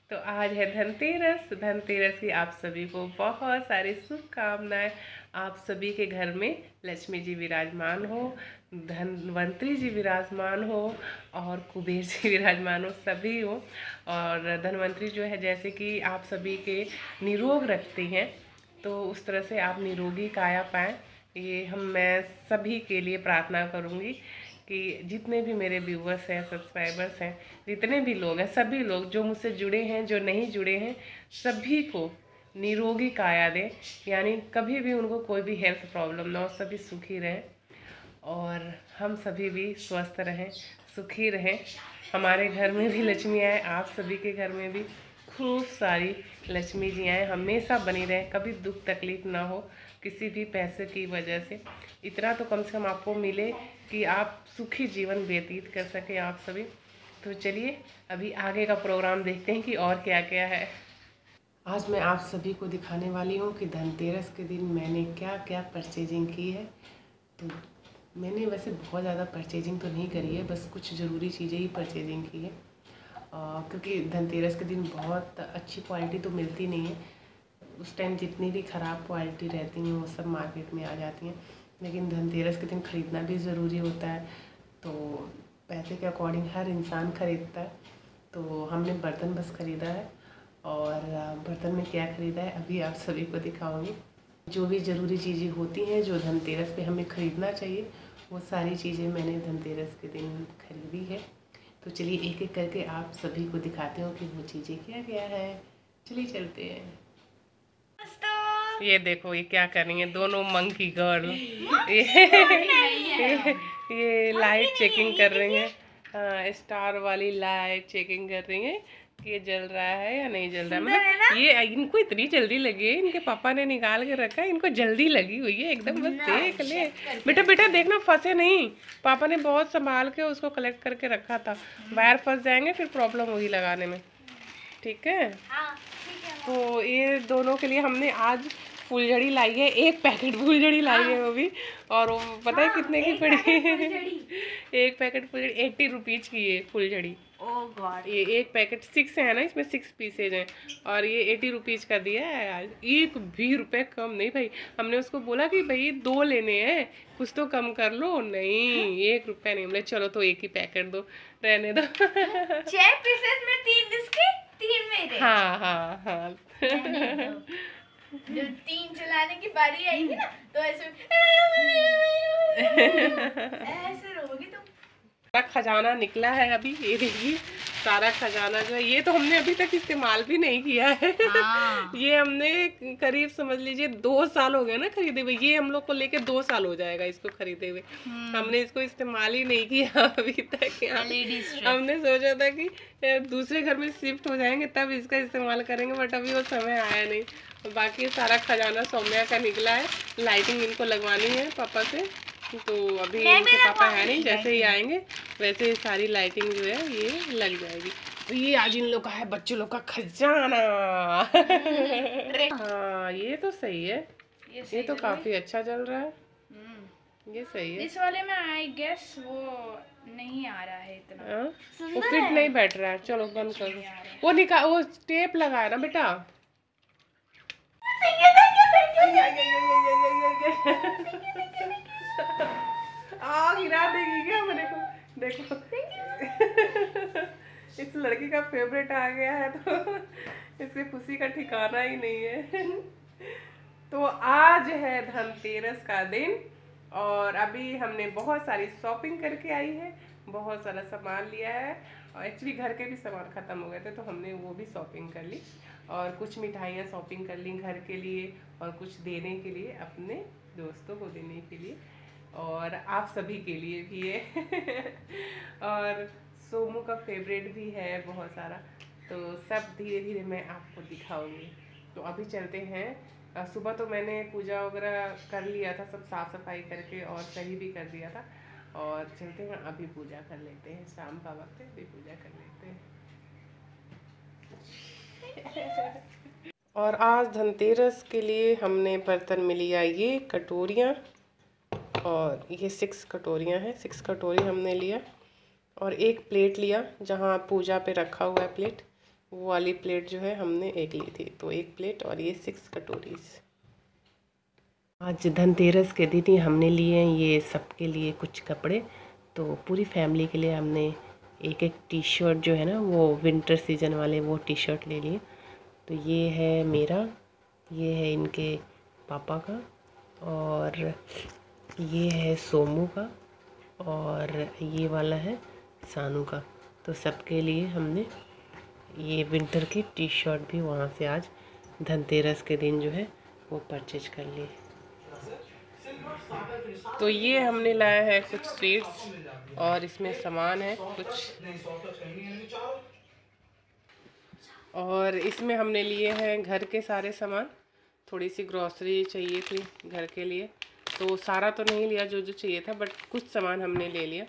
तो आज है धनतेरस। धनतेरस की आप सभी को बहुत सारी शुभकामनाएं। आप सभी के घर में लक्ष्मी जी विराजमान हो, धनवंतरी जी विराजमान हो और कुबेर जी विराजमान हो, सभी हो। और धनवंतरी जो है जैसे कि आप सभी के निरोग रखती हैं, तो उस तरह से आप निरोगी काया पाएँ, ये मैं सभी के लिए प्रार्थना करूँगी कि जितने भी मेरे व्यूवर्स हैं, सब्सक्राइबर्स हैं, जितने भी लोग हैं, सभी लोग जो मुझसे जुड़े हैं, जो नहीं जुड़े हैं, सभी को निरोगी काया दें। यानी कभी भी उनको कोई भी हेल्थ प्रॉब्लम ना हो, सभी सुखी रहें और हम सभी भी स्वस्थ रहें, सुखी रहें। हमारे घर में भी लक्ष्मी आए, आप सभी के घर में भी खूब सारी लक्ष्मी जी आए, हमेशा बनी रहें, कभी दुख तकलीफ ना हो किसी भी पैसे की वजह से। इतना तो कम से कम आपको मिले कि आप सुखी जीवन व्यतीत कर सकें आप सभी। तो चलिए अभी आगे का प्रोग्राम देखते हैं कि और क्या क्या है। आज मैं आप सभी को दिखाने वाली हूँ कि धनतेरस के दिन मैंने क्या क्या परचेजिंग की है। तो मैंने वैसे बहुत ज़्यादा परचेजिंग तो नहीं करी है, बस कुछ ज़रूरी चीज़ें ही परचेजिंग की है, क्योंकि धनतेरस के दिन बहुत अच्छी क्वालिटी तो मिलती नहीं है। उस टाइम जितनी भी ख़राब क्वालिटी रहती हैं वो सब मार्केट में आ जाती हैं, लेकिन धनतेरस के दिन ख़रीदना भी ज़रूरी होता है। तो पैसे के अकॉर्डिंग हर इंसान ख़रीदता है। तो हमने बर्तन बस ख़रीदा है और बर्तन में क्या ख़रीदा है अभी आप सभी को दिखाऊंगी। जो भी ज़रूरी चीज़ें होती हैं जो धनतेरस पे हमें ख़रीदना चाहिए, वो सारी चीज़ें मैंने धनतेरस के दिन खरीदी है। तो चलिए एक एक करके आप सभी को दिखाते हो कि वो चीज़ें क्या क्या है। चलिए चलते हैं। ये देखो ये क्या कर रही है दोनों मंकी गर्ल। ये लाइट चेकिंग कर रही हैं। हाँ, स्टार वाली लाइट चेकिंग कर रही हैं कि ये जल रहा है या नहीं जल रहा है। मतलब ये इनको इतनी जल्दी लगी है, इनके पापा ने निकाल के रखा है, इनको जल्दी लगी हुई है एकदम। बस देख ले बेटा, बेटा देखना फंसे नहीं। पापा ने बहुत संभाल के उसको कलेक्ट करके रखा था, वायर फंस जाएंगे फिर प्रॉब्लम होगी लगाने में। ठीक है, तो ये दोनों के लिए हमने आज फुलझड़ी लाई है, एक पैकेट फुलझड़ी लाई है वो भी। और वो पता है कितने की पड़ी है? एक पैकेट फुलझड़ी 80 रुपीज की है फुलझड़ी। ओह गॉड, ये एक पैकेट 6 है ना, इसमें 6 पीसेज हैं और ये 80 रुपीज का दिया है आज। एक भी रुपए कम नहीं भाई। हमने उसको बोला कि भाई 2 लेने हैं, कुछ तो कम कर लो। नहीं, 1 रुपया नहीं। बोले चलो तो एक ही पैकेट दो, रहने दो। 6 पीसेस में 3 इसके 3 मेरे। हाँ हाँ हाँ। जब 3 चलाने की बारी आएगी ना तो ऐसे रोगी तुम। सारा खजाना निकला है अभी, ये देखिए सारा खजाना जो है, ये तो हमने अभी तक इस्तेमाल भी नहीं किया है। ये हमने करीब समझ लीजिए 2 साल हो गए ना खरीदे हुए। ये हम लोग को लेके 2 साल हो जाएगा इसको खरीदे हुए। हमने इसको इस्तेमाल ही नहीं किया अभी तक। हमने सोचा था कि दूसरे घर में शिफ्ट हो जाएंगे तब इसका इस्तेमाल करेंगे, बट अभी वो समय आया नहीं। बाकी सारा खजाना सौम्या का निकला है। लाइटिंग इनको लगवानी है पापा से, तो अभी इनके पापा है नहीं, जैसे ही आएंगे वैसे ही सारी लाइटिंग जो है ये लग जाएगी। तो ये आज इन लोग का है, बच्चों लोग का खजाना। हाँ ये तो सही है, ये तो काफी अच्छा चल रहा है। ये सही है। इस वाले में आई गेस वो नहीं आ रहा है इतना। वो फिट नहीं बैठ रहा है। चलो बंद कर दो। वो निकाल, वो टेप लगाया ना बेटा। गिरा देगी क्या मेरे को? देखो इस लड़की का फेवरेट आ गया है तो इसकी खुशी का ठिकाना ही नहीं है। तो आज है धनतेरस का दिन और अभी हमने बहुत सारी शॉपिंग करके आई है, बहुत सारा सामान लिया है। और एक्चुअली घर के भी सामान ख़त्म हो गए थे तो हमने वो भी शॉपिंग कर ली और कुछ मिठाइयाँ शॉपिंग कर ली घर के लिए और कुछ देने के लिए, अपने दोस्तों को देने के लिए और आप सभी के लिए भी है। और सोमू का फेवरेट भी है बहुत सारा। तो सब धीरे धीरे मैं आपको दिखाऊंगी। तो अभी चलते हैं। सुबह तो मैंने पूजा वगैरह कर लिया था, सब साफ़ सफाई करके और सही भी कर दिया था। और चलते हैं अभी पूजा कर लेते हैं, शाम का वक्त है, अभी पूजा कर लेते हैं। और आज धनतेरस के लिए हमने बर्तन में लिया ये कटोरियाँ, और ये 6 कटोरियाँ हैं, 6 कटोरी हमने लिया। और एक प्लेट लिया जहाँ पूजा पे रखा हुआ है प्लेट, वो वाली प्लेट जो है हमने एक ली थी, तो एक प्लेट और ये 6 कटोरीज। आज धनतेरस के दिन ही हमने लिए हैं ये सबके लिए कुछ कपड़े। तो पूरी फैमिली के लिए हमने एक एक टी शर्ट जो है ना, वो विंटर सीजन वाले वो टी शर्ट ले लिए। तो ये है मेरा, ये है इनके पापा का, और ये है सोमू का, और ये वाला है सानू का। तो सबके लिए हमने ये विंटर की टी शर्ट भी वहाँ से आज धनतेरस के दिन जो है वो परचेज कर लिए। तो ये हमने लाया है कुछ स्वीट्स, और इसमें सामान है कुछ, और इसमें हमने लिए हैं घर के सारे सामान। थोड़ी सी ग्रॉसरी चाहिए थी घर के लिए, तो सारा तो नहीं लिया जो जो चाहिए था, बट कुछ सामान हमने ले लिया।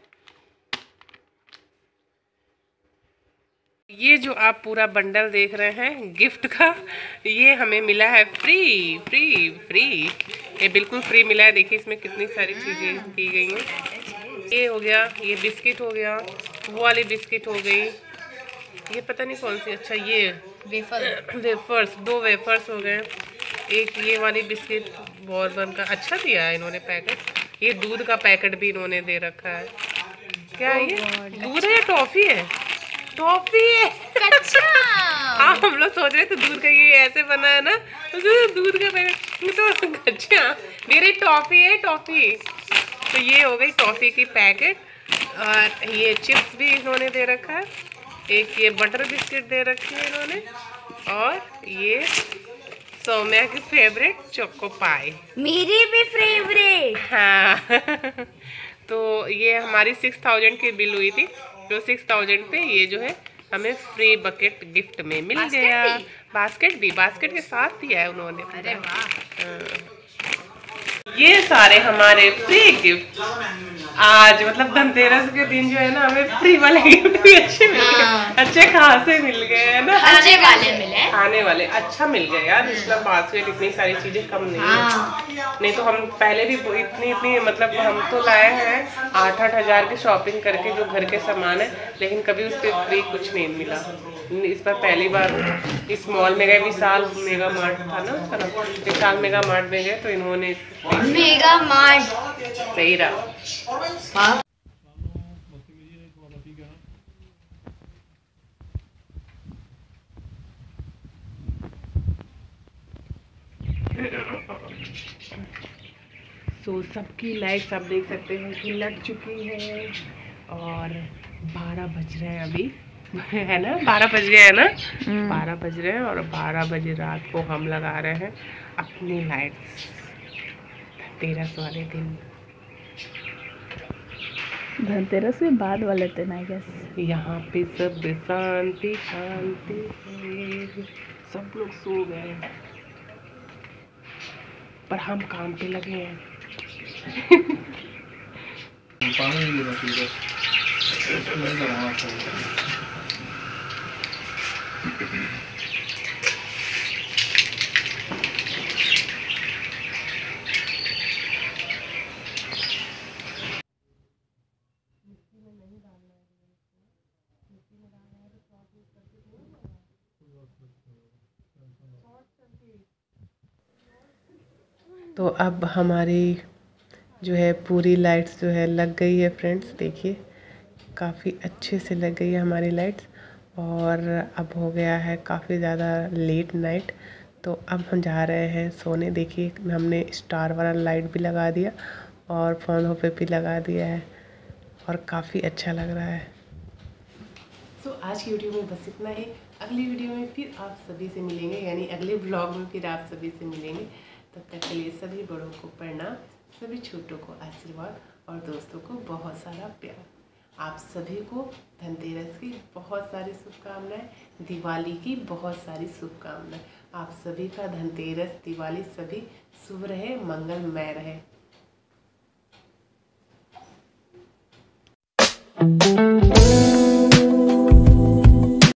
ये जो आप पूरा बंडल देख रहे हैं गिफ्ट का, ये हमें मिला है फ्री फ्री फ्री। ये बिल्कुल फ्री मिला है। देखिए इसमें कितनी सारी चीज़ें की गई हैं। ये हो गया, ये बिस्किट हो गया, वो वाली बिस्किट हो गई, ये पता नहीं कौन सी, अच्छा ये वेफर्स 2 वेफर्स हो गए, एक ये वाली बिस्किट बॉर्बन का अच्छा दिया है इन्होंने पैकेट। ये दूध का पैकेट भी इन्होंने दे रखा है। क्या है ये? दूध है या टॉफ़ी है? टॉफी है। अच्छा। हाँ, हम लोग सोच रहे थे दूध का, ये ऐसे बना है ना, तो दूध का पैकेट तो अच्छा मेरी टॉफी है, टॉफी। तो ये हो गई टॉफी की पैकेट, और ये चिप्स भी इन्होंने दे रखा है, एक ये बटर बिस्किट दे रखी है इन्होंने, और ये सौम्या की फेवरेट चोको पाई, मेरी भी फेवरेट। हाँ। तो ये हमारी 6000 की बिल हुई थी, तो 6000 पे ये जो है हमें फ्री बकेट गिफ्ट में मिल गया। बास्केट के साथ दिया है उन्होंने। अरे वाह। ये सारे हमारे फ्री गिफ्ट आज, मतलब धनतेरस के दिन जो है ना, हमें फ्री वाले गिफ्ट भी अच्छे मिल गए। अच्छे खासे मिल गए है ना, खाने वाले मिले, खाने वाले अच्छा मिल गए यार। मतलब बास्केट इतनी सारी चीजें कम नहीं है। नहीं तो हम पहले भी इतनी मतलब हम तो लाए हैं 8-8 हज़ार की शॉपिंग करके जो घर के सामान है, लेकिन कभी उस पर फ्री कुछ नहीं मिला। इस बार पहली बार इस मॉल में गए, विशाल मेगा मार्ट था ना उसका नाम, विशाल मेगा मार्ट में गए तो इन्होंने मेगा मार्ट सही रहा। तो सबकी लाइट्स आप देख सकते हैं कि लग चुकी है, और 12 बज रहे हैं अभी, है ना, 12 बज गए है ना, 12 बज रहे हैं, और 12 बजे रात को हम लगा रहे हैं अपनी लाइट्स धनतेरस वाले दिन, धनतेरस के बाद वाले दिन आई गेस। यहाँ पे सब शांति शांति है, सब लोग सो गए, पर हम काम पे लगे हैं। तो अब हमारी जो है पूरी लाइट्स जो है लग गई है फ्रेंड्स। देखिए काफ़ी अच्छे से लग गई है हमारी लाइट्स, और अब हो गया है काफ़ी ज़्यादा लेट नाइट, तो अब हम जा रहे हैं सोने। देखिए हमने स्टार वाला लाइट भी लगा दिया और फोनों पे भी लगा दिया है, और काफ़ी अच्छा लग रहा है। तो आज की वीडियो में बस इतना ही। अगली वीडियो में फिर आप सभी से मिलेंगे, यानी अगले ब्लॉग में फिर आप सभी से मिलेंगे। तब तक के लिए सभी बड़ों को प्रणाम, सभी छोटों को आशीर्वाद, और दोस्तों को बहुत सारा प्यार। आप सभी को धनतेरस की बहुत सारी शुभकामनाएं, दिवाली की बहुत सारी शुभकामनाएं। आप सभी का धनतेरस, दिवाली सभी शुभ रहे, मंगलमय रहे।